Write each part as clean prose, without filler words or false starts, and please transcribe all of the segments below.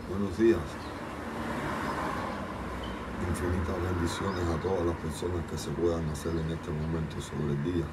Buenos días. Infinitas bendiciones a todas las personas que se puedan hacer en este momento sobre el día.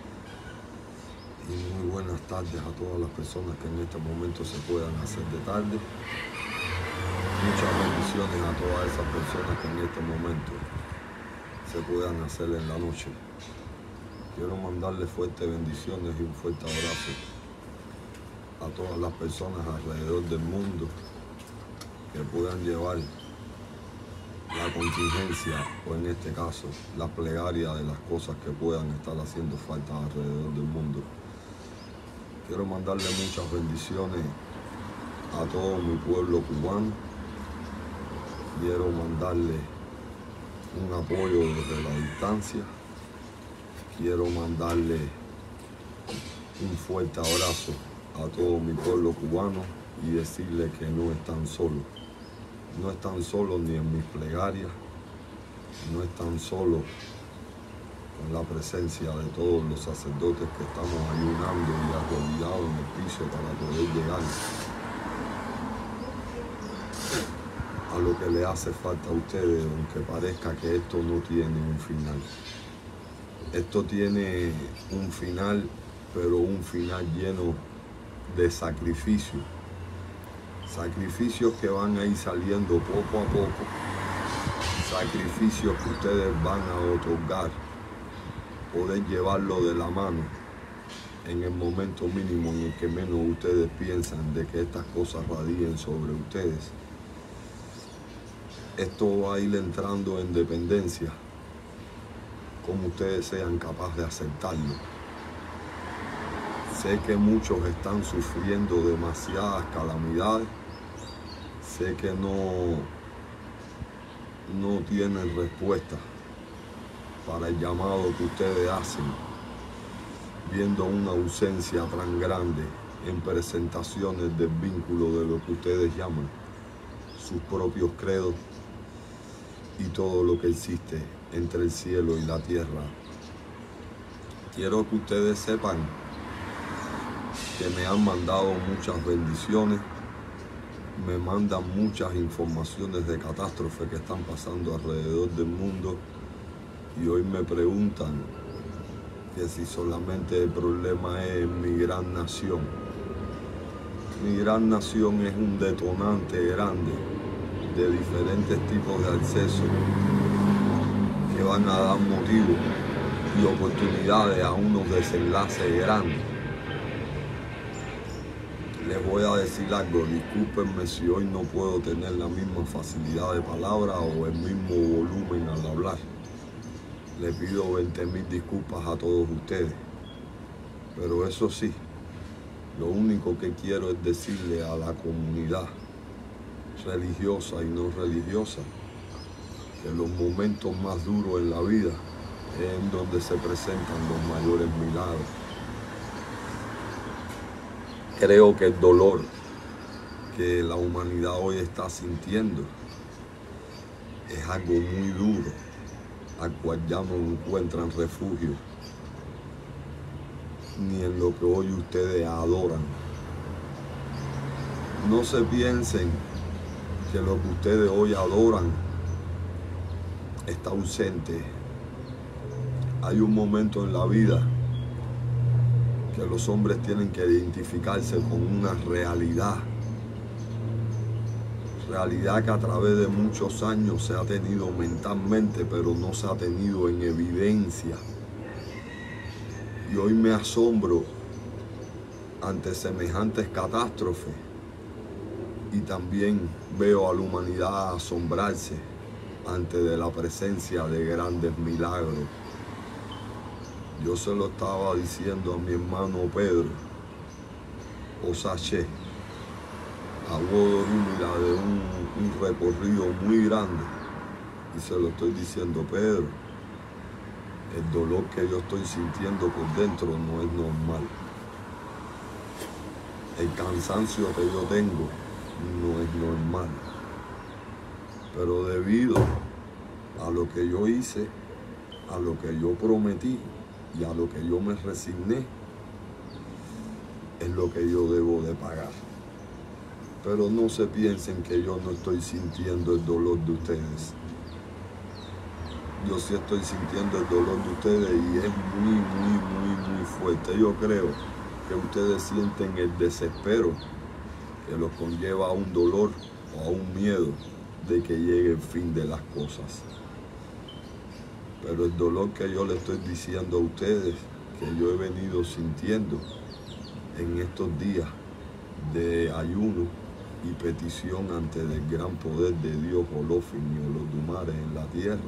Y muy buenas tardes a todas las personas que en este momento se puedan hacer de tarde. Muchas bendiciones a todas esas personas que en este momento se puedan hacer en la noche. Quiero mandarles fuertes bendiciones y un fuerte abrazo a todas las personas alrededor del mundo que puedan llevar la contingencia, o en este caso, la plegaria de las cosas que puedan estar haciendo falta alrededor del mundo. Quiero mandarle muchas bendiciones a todo mi pueblo cubano. Quiero mandarle un apoyo desde la distancia. Quiero mandarle un fuerte abrazo a todo mi pueblo cubano y decirle que no están solos. No están solos ni en mis plegarias, no están solos con la presencia de todos los sacerdotes que estamos ayunando y arrodillados en el piso para poder llegar a lo que le hace falta a ustedes, aunque parezca que esto no tiene un final. Esto tiene un final, pero un final lleno de sacrificio. Sacrificios que van a ir saliendo poco a poco, sacrificios que ustedes van a otorgar, poder llevarlo de la mano en el momento mínimo en el que menos ustedes piensan de que estas cosas radíen sobre ustedes. Esto va a ir entrando en dependencia, como ustedes sean capaces de aceptarlo. Sé que muchos están sufriendo demasiadas calamidades. Sé que no tienen respuesta para el llamado que ustedes hacen, viendo una ausencia tan grande en presentaciones del vínculo de lo que ustedes llaman sus propios credos y todo lo que existe entre el cielo y la tierra. Quiero que ustedes sepan que me han mandado muchas bendiciones, me mandan muchas informaciones de catástrofes que están pasando alrededor del mundo y hoy me preguntan que si solamente el problema es mi gran nación. Mi gran nación es un detonante grande de diferentes tipos de acceso que van a dar motivo y oportunidades a unos desenlaces grandes. Les voy a decir algo, discúlpenme si hoy no puedo tener la misma facilidad de palabra o el mismo volumen al hablar. Les pido 20.000 disculpas a todos ustedes. Pero eso sí, lo único que quiero es decirle a la comunidad religiosa y no religiosa que los momentos más duros en la vida es en donde se presentan los mayores milagros. Creo que el dolor que la humanidad hoy está sintiendo es algo muy duro, al cual ya no encuentran refugio ni en lo que hoy ustedes adoran. No se piensen que lo que ustedes hoy adoran está ausente. Hay un momento en la vida que los hombres tienen que identificarse con una realidad que a través de muchos años se ha tenido mentalmente, pero no se ha tenido en evidencia. Y hoy me asombro ante semejantes catástrofes y también veo a la humanidad asombrarse ante de la presencia de grandes milagros. Yo se lo estaba diciendo a mi hermano Pedro Osache, a Godorúmula, de un recorrido muy grande, y se lo estoy diciendo: Pedro, el dolor que yo estoy sintiendo por dentro no es normal. El cansancio que yo tengo no es normal. Pero debido a lo que yo hice, a lo que yo prometí y a lo que yo me resigné, es lo que yo debo de pagar. Pero no se piensen que yo no estoy sintiendo el dolor de ustedes. Yo sí estoy sintiendo el dolor de ustedes y es muy fuerte. Yo creo que ustedes sienten el desespero que los conlleva a un dolor o a un miedo de que llegue el fin de las cosas. Pero el dolor que yo le estoy diciendo a ustedes, que yo he venido sintiendo en estos días de ayuno y petición ante el gran poder de Dios, Olofin y Olodumare en la tierra,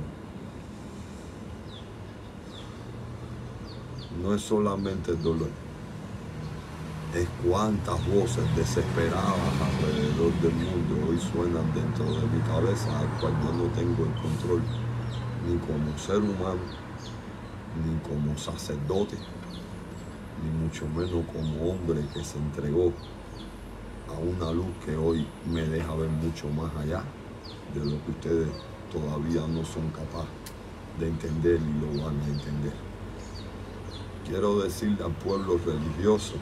no es solamente el dolor, es cuántas voces desesperadas alrededor del mundo hoy suenan dentro de mi cabeza, al cual yo no tengo el control, ni como ser humano, ni como sacerdote, ni mucho menos como hombre que se entregó a una luz que hoy me deja ver mucho más allá de lo que ustedes todavía no son capaces de entender y lo van a entender. Quiero decirle al pueblo religioso,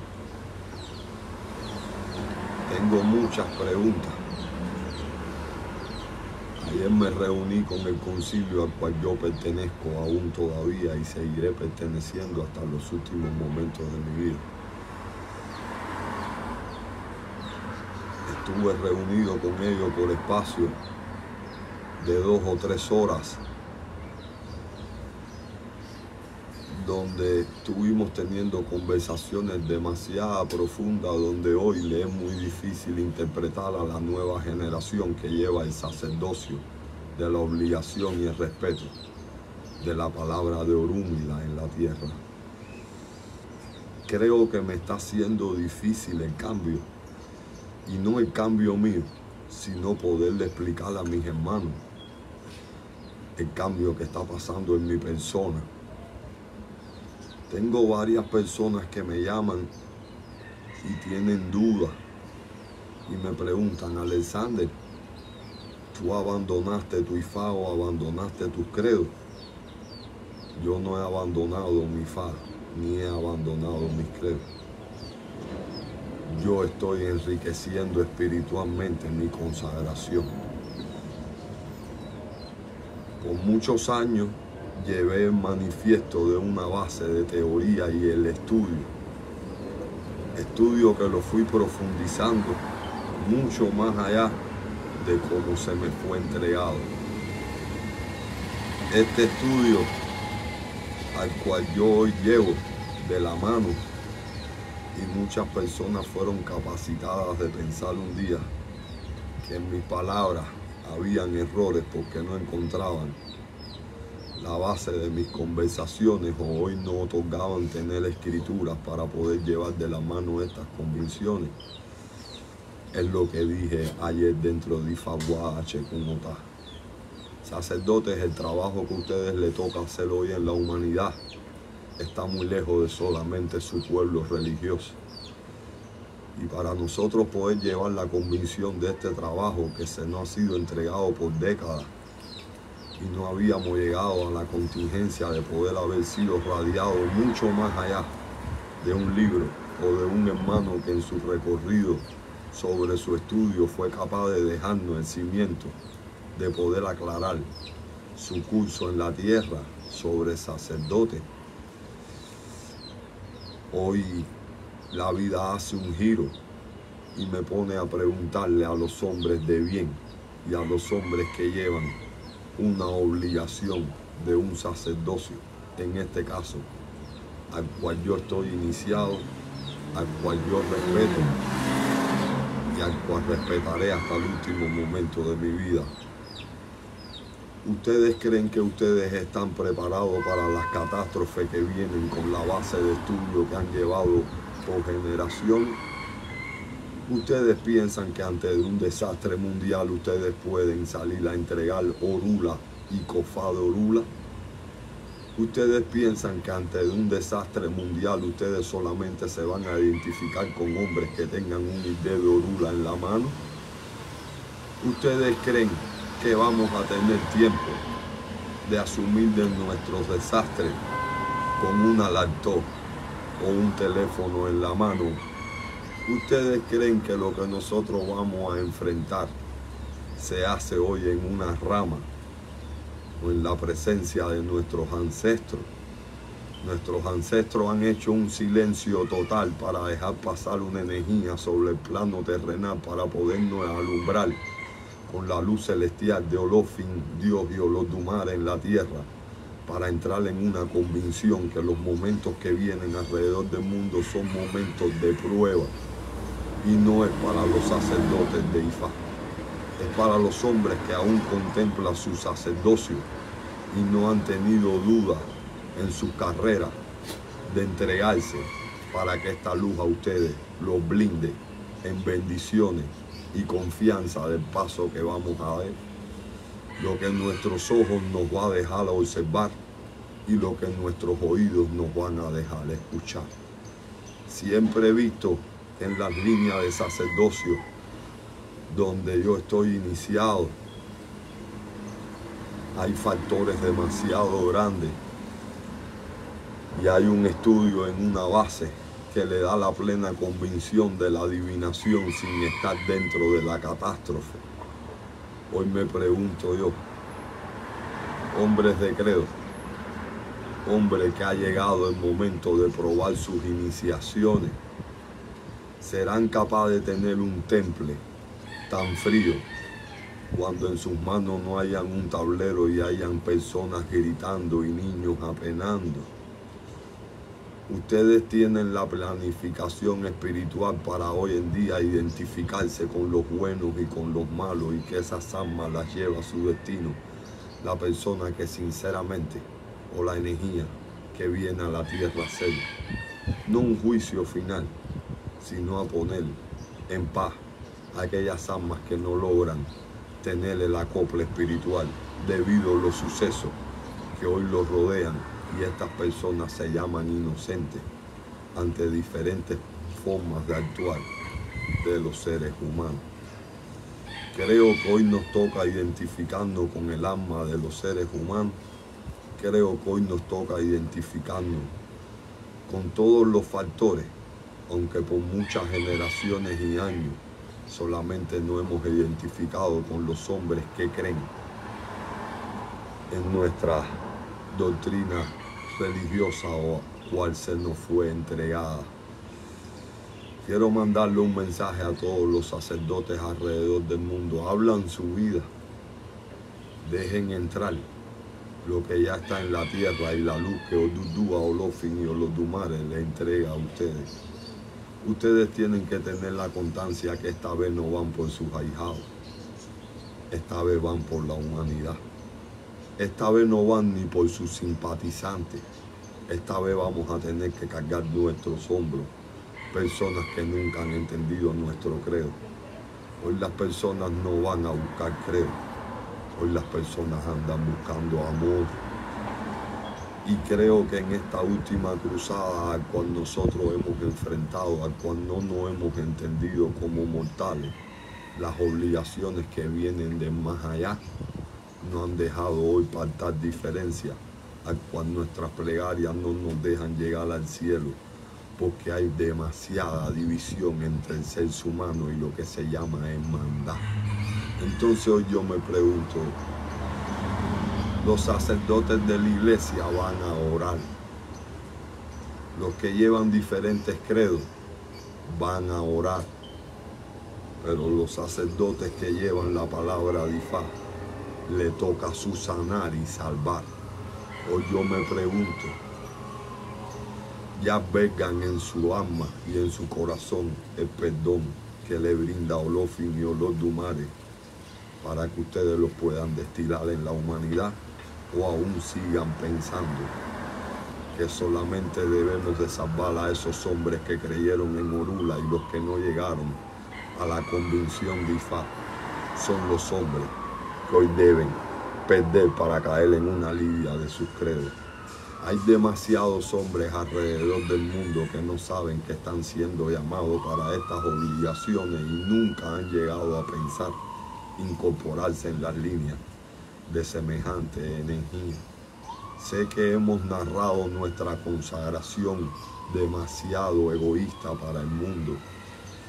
tengo muchas preguntas. Ayer me reuní con el concilio al cual yo pertenezco aún todavía y seguiré perteneciendo hasta los últimos momentos de mi vida. Estuve reunido con ellos por espacio de 2 o 3 horas, donde estuvimos teniendo conversaciones demasiado profundas, donde hoy le es muy difícil interpretar a la nueva generación que lleva el sacerdocio de la obligación y el respeto de la palabra de Orúmila en la tierra. Creo que me está haciendo difícil el cambio, y no el cambio mío, sino poderle explicar a mis hermanos el cambio que está pasando en mi persona. Tengo varias personas que me llaman y tienen dudas y me preguntan, Alexander, ¿tú abandonaste tu IFA o abandonaste tus credos? Yo no he abandonado mi IFA ni he abandonado mis credos. Yo estoy enriqueciendo espiritualmente mi consagración. Por muchos años llevé el manifiesto de una base de teoría y el estudio que lo fui profundizando mucho más allá de cómo se me fue entregado. Este estudio al cual yo hoy llevo de la mano, y muchas personas fueron capacitadas de pensar un día que en mis palabras habían errores porque no encontraban la base de mis conversaciones, o hoy no otorgaban tener escrituras para poder llevar de la mano estas convicciones. Es lo que dije ayer dentro de Ifagua H. Kunota. Sacerdotes, el trabajo que a ustedes les toca hacer hoy en la humanidad está muy lejos de solamente su pueblo religioso. Y para nosotros poder llevar la convicción de este trabajo que se nos ha sido entregado por décadas, y no habíamos llegado a la contingencia de poder haber sido radiado mucho más allá de un libro o de un hermano que en su recorrido sobre su estudio fue capaz de dejarnos el cimiento de poder aclarar su curso en la tierra sobre sacerdote. Hoy la vida hace un giro y me pone a preguntarle a los hombres de bien y a los hombres que llevan una obligación de un sacerdocio, en este caso, al cual yo estoy iniciado, al cual yo respeto y al cual respetaré hasta el último momento de mi vida. ¿Ustedes creen que ustedes están preparados para las catástrofes que vienen con la base de estudio que han llevado por generación? ¿Ustedes piensan que antes de un desastre mundial ustedes pueden salir a entregar Orula y Cofá de Orula? ¿Ustedes piensan que antes de un desastre mundial ustedes solamente se van a identificar con hombres que tengan un ID de Orula en la mano? ¿Ustedes creen que vamos a tener tiempo de asumir de nuestros desastres con una laptop o un teléfono en la mano ¿Ustedes creen que lo que nosotros vamos a enfrentar se hace hoy en una rama o en la presencia de nuestros ancestros? Nuestros ancestros han hecho un silencio total para dejar pasar una energía sobre el plano terrenal para podernos alumbrar con la luz celestial de Olofin, Dios y Olodumare en la tierra, para entrar en una convicción que los momentos que vienen alrededor del mundo son momentos de prueba, y no es para los sacerdotes de Ifá, es para los hombres que aún contemplan su sacerdocio y no han tenido duda en su carrera de entregarse, para que esta luz a ustedes los blinde en bendiciones y confianza del paso que vamos a ver, lo que nuestros ojos nos va a dejar observar y lo que nuestros oídos nos van a dejar escuchar. Siempre he visto en las líneas de sacerdocio donde yo estoy iniciado, hay factores demasiado grandes y hay un estudio en una base que le da la plena convicción de la adivinación sin estar dentro de la catástrofe. Hoy me pregunto yo, hombres de credo, hombre que ha llegado el momento de probar sus iniciaciones, ¿serán capaces de tener un temple tan frío cuando en sus manos no hayan un tablero y hayan personas gritando y niños apenando? Ustedes tienen la planificación espiritual para hoy en día identificarse con los buenos y con los malos, y que esas almas las lleva a su destino la persona que sinceramente, o la energía que viene a la tierra a hacer, no un juicio final, sino a poner en paz a aquellas almas que no logran tener el acople espiritual debido a los sucesos que hoy los rodean, y estas personas se llaman inocentes ante diferentes formas de actuar de los seres humanos. Creo que hoy nos toca identificarnos con el alma de los seres humanos. Creo que hoy nos toca identificarnos con todos los factores, aunque por muchas generaciones y años solamente nos hemos identificado con los hombres que creen en nuestra doctrina religiosa o cual se nos fue entregada. Quiero mandarle un mensaje a todos los sacerdotes alrededor del mundo. Hablan su vida, dejen entrar lo que ya está en la tierra y la luz que Odudua, Olofin y Olodumare le entrega a ustedes. Ustedes tienen que tener la constancia que esta vez no van por sus ahijados, esta vez van por la humanidad. Esta vez no van ni por sus simpatizantes, esta vez vamos a tener que cargar nuestros hombros personas que nunca han entendido nuestro credo. Hoy las personas no van a buscar credo, hoy las personas andan buscando amor. Y creo que en esta última cruzada al cual nosotros hemos enfrentado, al cual no nos hemos entendido como mortales, las obligaciones que vienen de más allá nos han dejado hoy faltar diferencia, al cual nuestras plegarias no nos dejan llegar al cielo, porque hay demasiada división entre el ser humano y lo que se llama hermandad. Entonces hoy yo me pregunto, los sacerdotes de la iglesia van a orar, los que llevan diferentes credos van a orar, pero los sacerdotes que llevan la palabra de Ifá le toca subsanar y salvar. Hoy yo me pregunto, ya albergan en su alma y en su corazón el perdón que le brinda Olofin y Olodumare para que ustedes los puedan destilar en la humanidad, o aún sigan pensando que solamente debemos de salvar a esos hombres que creyeron en Orula, y los que no llegaron a la convicción de Ifá son los hombres que hoy deben perder para caer en una lidia de sus credos. Hay demasiados hombres alrededor del mundo que no saben que están siendo llamados para estas obligaciones y nunca han llegado a pensar incorporarse en las líneas de semejante energía. Sé que hemos narrado nuestra consagración demasiado egoísta para el mundo,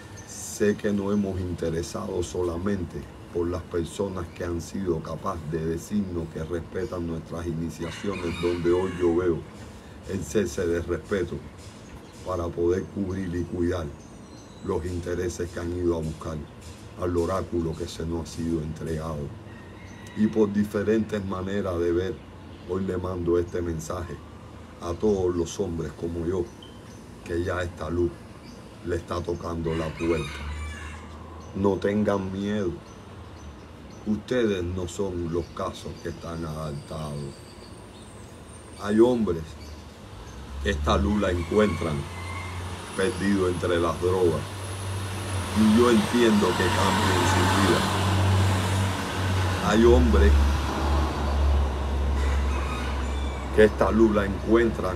sé que nos hemos interesado solamente por las personas que han sido capaces de decirnos que respetan nuestras iniciaciones, donde hoy yo veo el cese de respeto para poder cubrir y cuidar los intereses que han ido a buscar al oráculo que se nos ha sido entregado. Y por diferentes maneras de ver, hoy le mando este mensaje a todos los hombres como yo, que ya esta luz le está tocando la puerta. No tengan miedo. Ustedes no son los casos que están adaptados. Hay hombres que esta luz la encuentran perdido entre las drogas. Y yo entiendo que cambien su vida. Hay hombres que esta luz la encuentran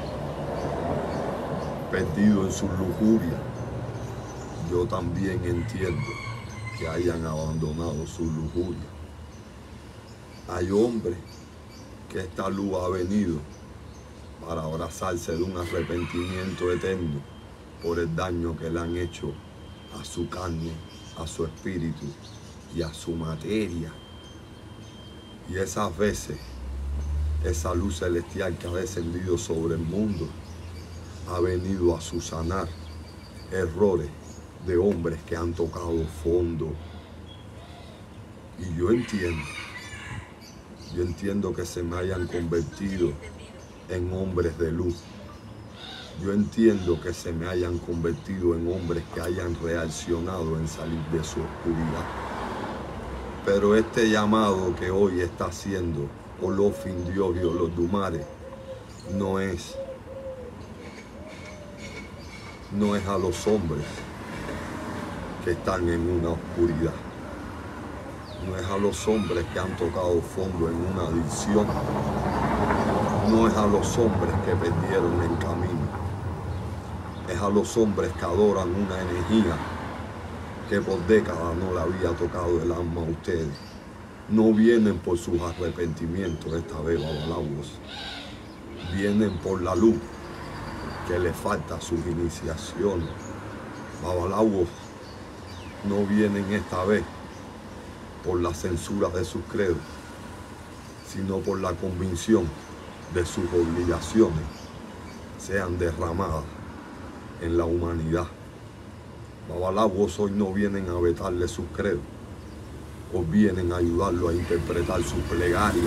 perdido en su lujuria. Yo también entiendo que hayan abandonado su lujuria. Hay hombres que esta luz ha venido para abrazarse de un arrepentimiento eterno por el daño que le han hecho a su carne, a su espíritu y a su materia. Y esas veces, esa luz celestial que ha descendido sobre el mundo ha venido a subsanar errores de hombres que han tocado fondo. Y yo entiendo que se me hayan convertido en hombres de luz. Yo entiendo que se me hayan convertido en hombres que hayan reaccionado en salir de su oscuridad. Pero este llamado que hoy está haciendo Olofin Dios y Olodumare no es a los hombres que están en una oscuridad. No es a los hombres que han tocado fondo en una adicción. No es a los hombres que perdieron el camino. Es a los hombres que adoran una energía que por décadas no le había tocado el alma a ustedes. No vienen por sus arrepentimientos esta vez, babalawos. Vienen por la luz que les falta a sus iniciaciones. Babalawos no vienen esta vez por la censura de sus credos, sino por la convicción de sus obligaciones sean derramadas en la humanidad. Babalawos hoy no vienen a vetarle sus credos, o vienen a ayudarlo a interpretar su plegaria.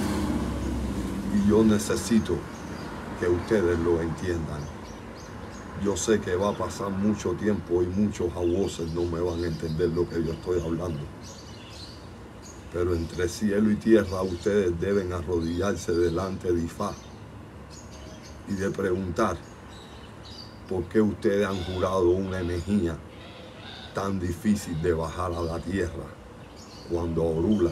Y yo necesito que ustedes lo entiendan. Yo sé que va a pasar mucho tiempo y muchos javoces no me van a entender lo que yo estoy hablando. Pero entre cielo y tierra ustedes deben arrodillarse delante de Ifá y de preguntar por qué ustedes han jurado una energía tan difícil de bajar a la tierra cuando Orula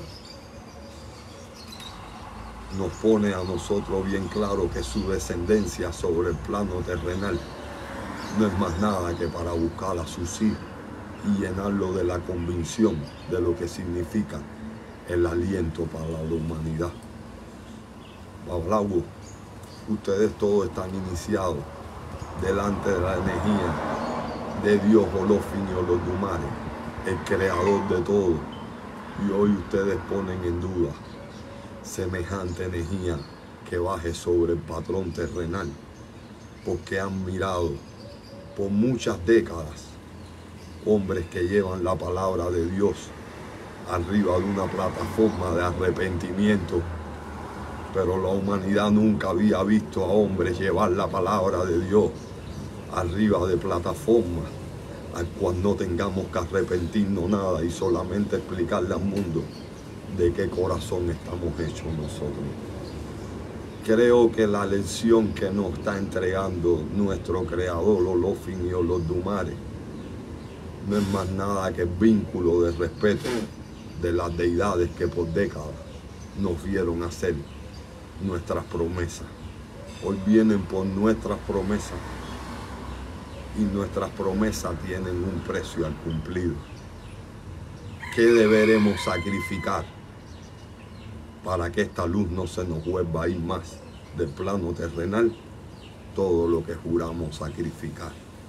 nos pone a nosotros bien claro que su descendencia sobre el plano terrenal no es más nada que para buscar a sus hijos y llenarlo de la convicción de lo que significa el aliento para la humanidad. Babalawos, ustedes todos están iniciados delante de la energía de Dios Olofin y Olodumare, el creador de todo. Y hoy ustedes ponen en duda semejante energía que baje sobre el patrón terrenal, porque han mirado por muchas décadas hombres que llevan la palabra de Dios arriba de una plataforma de arrepentimiento, pero la humanidad nunca había visto a hombres llevar la palabra de Dios arriba de plataformas al cual no tengamos que arrepentirnos nada y solamente explicarle al mundo de qué corazón estamos hechos nosotros. Creo que la lección que nos está entregando nuestro creador Olofin y Olodumare no es más nada que el vínculo de respeto de las deidades que por décadas nos vieron hacer nuestras promesas. Hoy vienen por nuestras promesas y nuestras promesas tienen un precio al cumplir. ¿Qué deberemos sacrificar para que esta luz no se nos vuelva a ir más del plano terrenal? Todo lo que juramos sacrificar.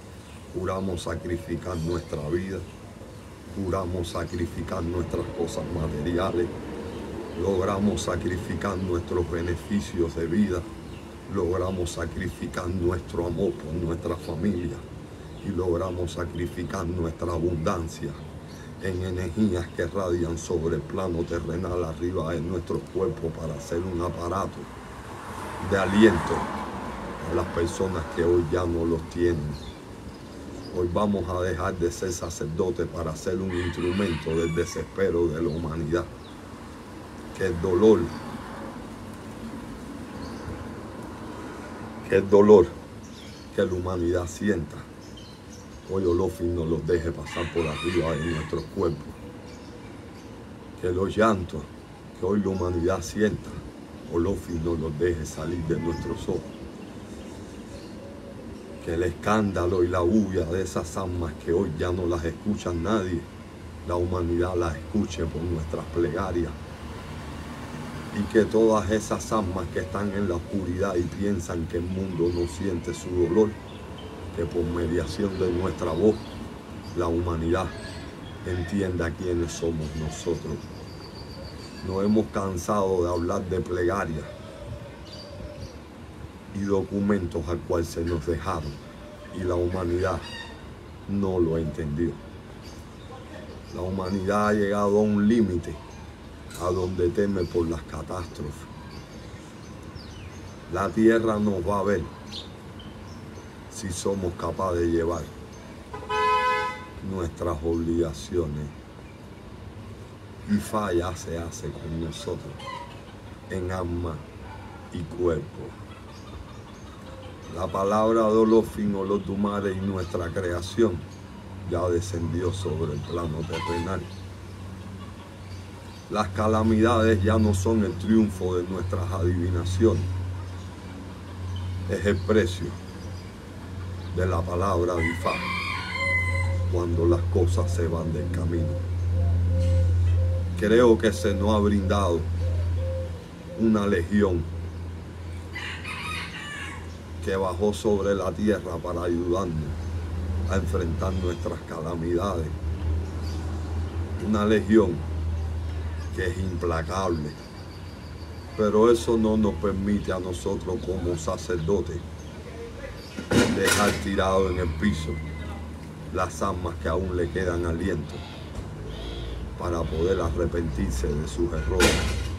Juramos sacrificar nuestra vida, juramos sacrificar nuestras cosas materiales, logramos sacrificar nuestros beneficios de vida, logramos sacrificar nuestro amor por nuestra familia y logramos sacrificar nuestra abundancia en energías que radian sobre el plano terrenal arriba de nuestro cuerpo para hacer un aparato de aliento a las personas que hoy ya no los tienen. Hoy vamos a dejar de ser sacerdotes para ser un instrumento del desespero de la humanidad. Que el dolor que la humanidad sienta, hoy Olofin no los deje pasar por arriba de nuestros cuerpos. Que los llantos que hoy la humanidad sienta, Olofin no los deje salir de nuestros ojos. Que el escándalo y la bulla de esas almas que hoy ya no las escucha nadie, la humanidad las escuche por nuestras plegarias. Y que todas esas almas que están en la oscuridad y piensan que el mundo no siente su dolor, que por mediación de nuestra voz, la humanidad entienda quiénes somos nosotros. Nos hemos cansado de hablar de plegarias y documentos al cual se nos dejaron y la humanidad no lo entendió. La humanidad ha llegado a un límite a donde teme por las catástrofes. La tierra nos va a ver si somos capaces de llevar nuestras obligaciones, y falla se hace con nosotros en alma y cuerpo. La palabra de Olofin Olodumare y nuestra creación ya descendió sobre el plano terrenal. Las calamidades ya no son el triunfo de nuestras adivinaciones, es el precio de la palabra de Ifá cuando las cosas se van del camino. Creo que se nos ha brindado una legión que bajó sobre la tierra para ayudarnos a enfrentar nuestras calamidades. Una legión que es implacable, pero eso no nos permite a nosotros como sacerdotes dejar tirado en el piso las almas que aún le quedan aliento para poder arrepentirse de sus errores.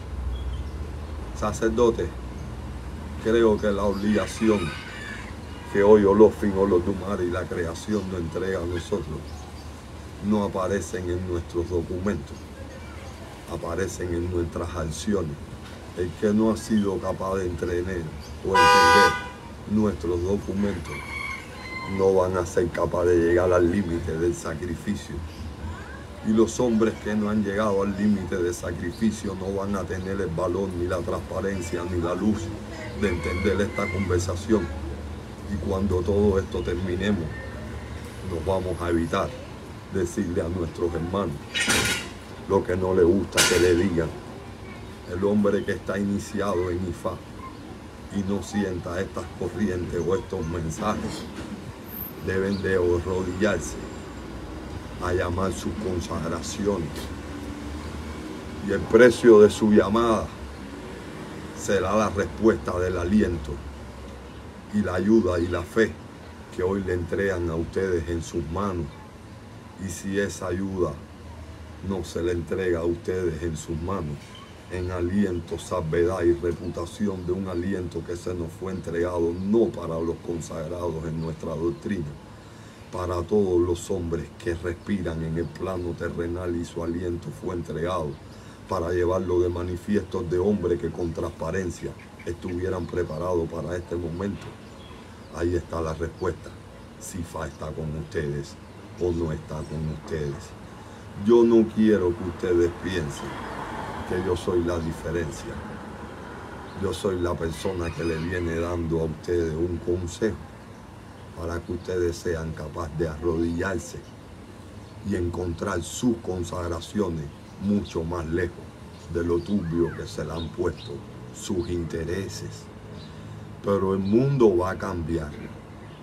Sacerdotes, creo que la obligación que hoy Olofin Olodumare y la creación nos entrega a nosotros no aparecen en nuestros documentos, aparecen en nuestras acciones. El que no ha sido capaz de entrenar o entender nuestros documentos no van a ser capaces de llegar al límite del sacrificio. Y los hombres que no han llegado al límite del sacrificio no van a tener el valor, ni la transparencia, ni la luz de entender esta conversación. Y cuando todo esto terminemos, nos vamos a evitar decirle a nuestros hermanos lo que no les gusta que le digan. El hombre que está iniciado en Ifá y no sienta estas corrientes o estos mensajes, deben de arrodillarse a llamar sus consagraciones. Y el precio de su llamada será la respuesta del aliento y la ayuda y la fe que hoy le entregan a ustedes en sus manos. Y si esa ayuda no se le entrega a ustedes en sus manos, en aliento, salvedad y reputación de un aliento que se nos fue entregado no para los consagrados en nuestra doctrina, para todos los hombres que respiran en el plano terrenal, y su aliento fue entregado para llevarlo de manifiestos de hombres que con transparencia estuvieran preparados para este momento. Ahí está la respuesta, si Ifá está con ustedes o no está con ustedes. Yo no quiero que ustedes piensen que yo soy la diferencia. Yo soy la persona que le viene dando a ustedes un consejo para que ustedes sean capaces de arrodillarse y encontrar sus consagraciones mucho más lejos de lo turbio que se le han puesto sus intereses. Pero el mundo va a cambiar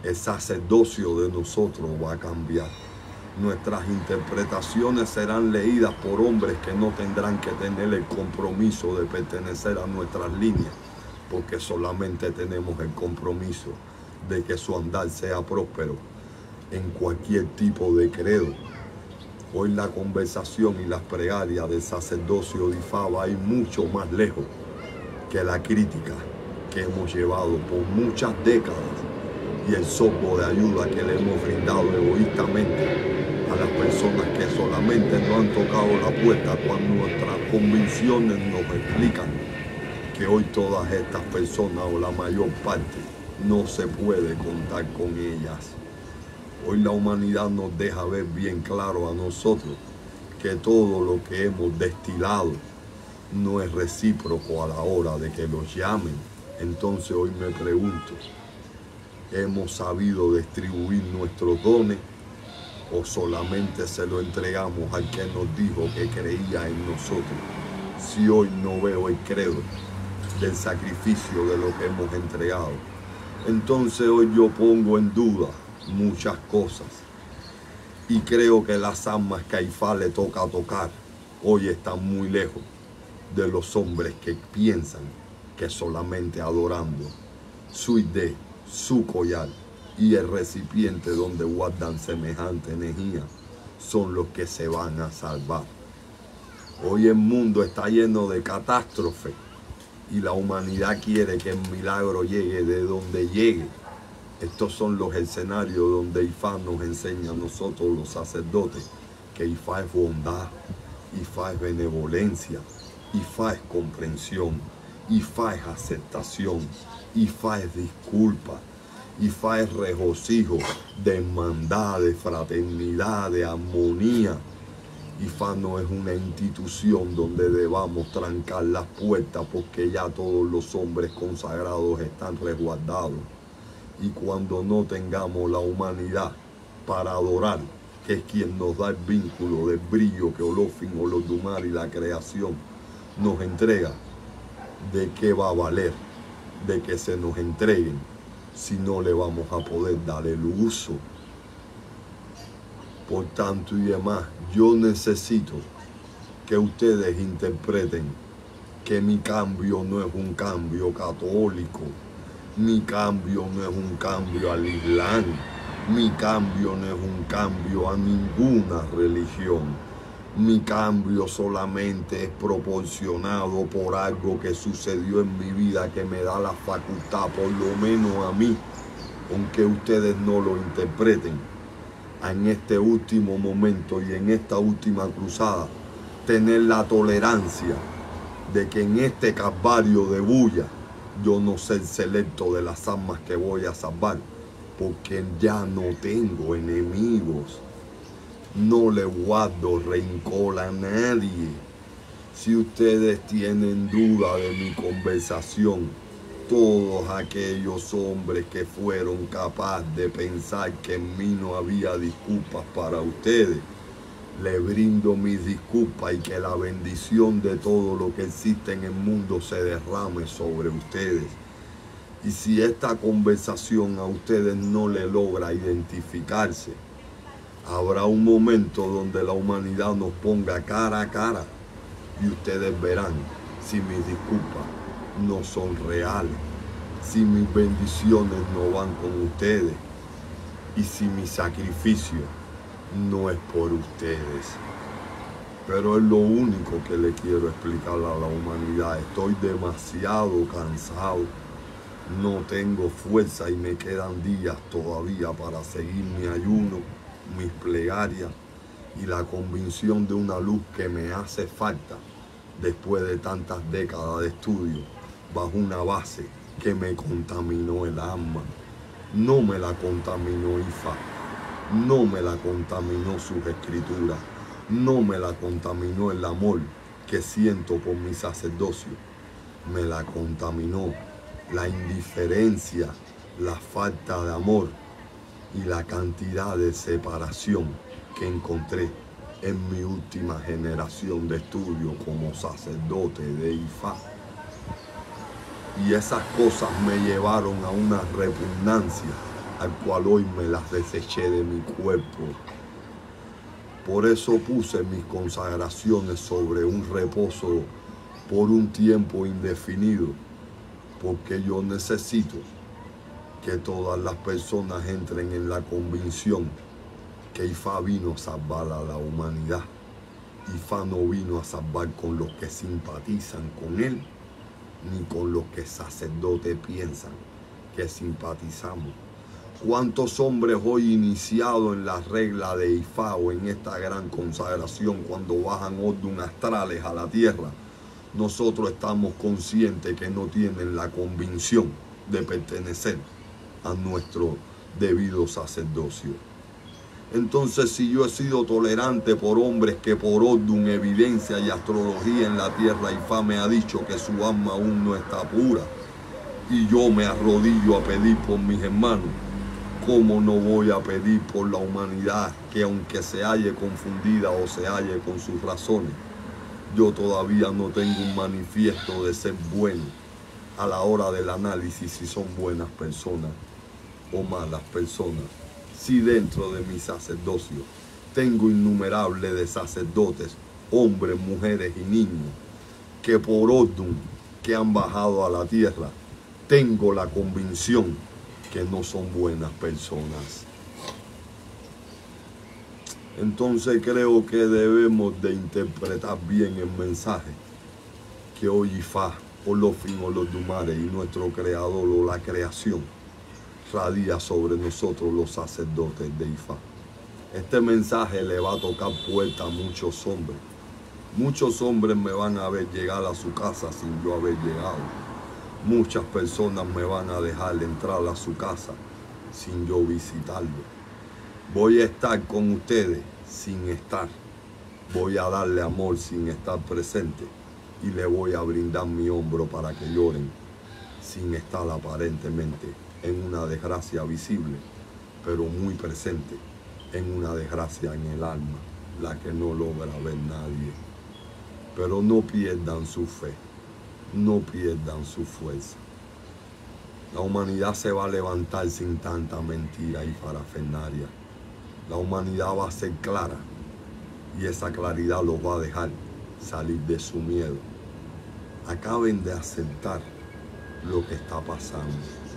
el sacerdocio de nosotros va a cambiar. Nuestras interpretaciones serán leídas por hombres que no tendrán que tener el compromiso de pertenecer a nuestras líneas, porque solamente tenemos el compromiso de que su andar sea próspero en cualquier tipo de credo. Hoy la conversación y las plegarias del sacerdocio de Ifá va a ir mucho más lejos que la crítica que hemos llevado por muchas décadas y el soplo de ayuda que le hemos brindado egoístamente a las personas que solamente no han tocado la puerta cuando nuestras convicciones nos explican que hoy todas estas personas o la mayor parte no se puede contar con ellas. Hoy la humanidad nos deja ver bien claro a nosotros que todo lo que hemos destilado no es recíproco a la hora de que los llamen. Entonces hoy me pregunto, ¿hemos sabido distribuir nuestros dones o solamente se lo entregamos al que nos dijo que creía en nosotros? Si hoy no veo el credo del sacrificio de lo que hemos entregado, entonces hoy yo pongo en duda muchas cosas y creo que las almas que a Ifá le toca tocar hoy están muy lejos de los hombres que piensan que solamente adorando su idea, su collar y el recipiente donde guardan semejante energía son los que se van a salvar. Hoy el mundo está lleno de catástrofes y la humanidad quiere que el milagro llegue de donde llegue. Estos son los escenarios donde Ifá nos enseña a nosotros los sacerdotes que Ifá es bondad, Ifá es benevolencia, Ifá es comprensión, Ifá es aceptación, Ifá es disculpa, Ifá es regocijo, de hermandad, de fraternidad, de armonía. Ifá no es una institución donde debamos trancar las puertas porque ya todos los hombres consagrados están resguardados. Y cuando no tengamos la humanidad para adorar, que es quien nos da el vínculo del brillo que Olofin, Olodumare y la creación nos entrega, ¿de qué va a valer de que se nos entreguen si no le vamos a poder dar el uso? Por tanto y demás, yo necesito que ustedes interpreten que mi cambio no es un cambio católico, mi cambio no es un cambio al Islam, mi cambio no es un cambio a ninguna religión. Mi cambio solamente es proporcionado por algo que sucedió en mi vida que me da la facultad, por lo menos a mí, aunque ustedes no lo interpreten, en este último momento y en esta última cruzada, tener la tolerancia de que en este calvario de bulla yo no sé el selecto de las almas que voy a salvar, porque ya no tengo enemigos. No le guardo rencor a nadie. Si ustedes tienen duda de mi conversación, todos aquellos hombres que fueron capaces de pensar que en mí no había disculpas para ustedes, le brindo mis disculpas y que la bendición de todo lo que existe en el mundo se derrame sobre ustedes. Y si esta conversación a ustedes no le logra identificarse, habrá un momento donde la humanidad nos ponga cara a cara y ustedes verán si mis disculpas no son reales, si mis bendiciones no van con ustedes y si mi sacrificio no es por ustedes. Pero es lo único que le quiero explicar a la humanidad. Estoy demasiado cansado, no tengo fuerza y me quedan días todavía para seguir mi ayuno, mis plegarias y la convicción de una luz que me hace falta después de tantas décadas de estudio bajo una base que me contaminó el alma. No me la contaminó Ifá, no me la contaminó sus escrituras, no me la contaminó el amor que siento por mi sacerdocio, me la contaminó la indiferencia, la falta de amor y la cantidad de separación que encontré en mi última generación de estudio como sacerdote de Ifá. Y esas cosas me llevaron a una repugnancia al cual hoy me las deseché de mi cuerpo. Por eso puse mis consagraciones sobre un reposo por un tiempo indefinido, porque yo necesito que todas las personas entren en la convicción que Ifá vino a salvar a la humanidad. Ifá no vino a salvar con los que simpatizan con él, ni con los que sacerdotes piensan que simpatizamos. ¿Cuántos hombres hoy iniciados en la regla de Ifá o en esta gran consagración, cuando bajan orden astrales a la tierra, nosotros estamos conscientes que no tienen la convicción de pertenecer a nuestro debido sacerdocio? Entonces, si yo he sido tolerante por hombres que por orden, evidencia y astrología en la tierra Ifá me ha dicho que su alma aún no está pura, y yo me arrodillo a pedir por mis hermanos, ¿cómo no voy a pedir por la humanidad que, aunque se halle confundida o se halle con sus razones, yo todavía no tengo un manifiesto de ser bueno a la hora del análisis si son buenas personas o malas personas? Si dentro de mi sacerdocio tengo innumerables de sacerdotes, hombres, mujeres y niños, que por orden que han bajado a la tierra, tengo la convicción que no son buenas personas. Entonces creo que debemos de interpretar bien el mensaje que hoy Ifá, Olofin, Olodumare y nuestro creador o la creación radia sobre nosotros los sacerdotes de Ifá. Este mensaje le va a tocar puerta a muchos hombres. Muchos hombres me van a ver llegar a su casa sin yo haber llegado. Muchas personas me van a dejar entrar a su casa sin yo visitarlo. Voy a estar con ustedes sin estar. Voy a darle amor sin estar presente. Y le voy a brindar mi hombro para que lloren sin estar aparentemente en una desgracia visible, pero muy presente en una desgracia en el alma, la que no logra ver nadie. Pero no pierdan su fe, no pierdan su fuerza. La humanidad se va a levantar sin tanta mentira y parafernalia. La humanidad va a ser clara y esa claridad los va a dejar salir de su miedo. Acaben de aceptar lo que está pasando.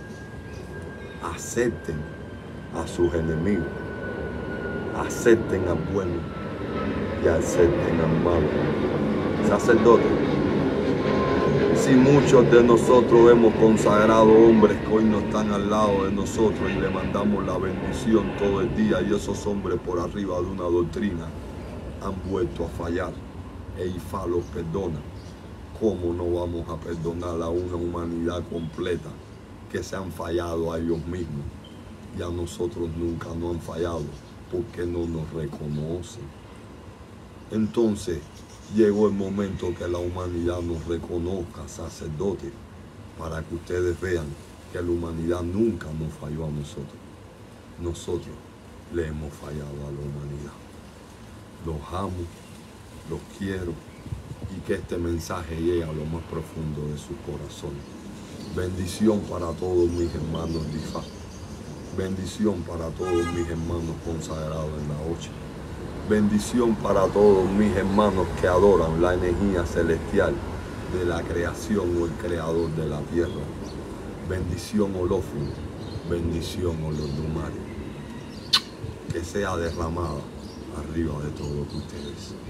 Acepten a sus enemigos, acepten al bueno y acepten al malo. Sacerdotes, si muchos de nosotros hemos consagrado hombres que hoy no están al lado de nosotros y le mandamos la bendición todo el día, y esos hombres por arriba de una doctrina han vuelto a fallar, e Ifá los perdona, ¿cómo no vamos a perdonar a una humanidad completa que se han fallado a ellos mismos? Y a nosotros nunca nos han fallado porque no nos reconocen. Entonces llegó el momento que la humanidad nos reconozca, sacerdotes, para que ustedes vean que la humanidad nunca nos falló a nosotros. Nosotros le hemos fallado a la humanidad. Los amo, los quiero, y que este mensaje llegue a lo más profundo de sus corazones. Bendición para todos mis hermanos de Ifá. Bendición para todos mis hermanos consagrados en la Ocha. Bendición para todos mis hermanos que adoran la energía celestial de la creación o el creador de la tierra. Bendición Olofin, bendición Olodumare. Que sea derramada arriba de todos ustedes.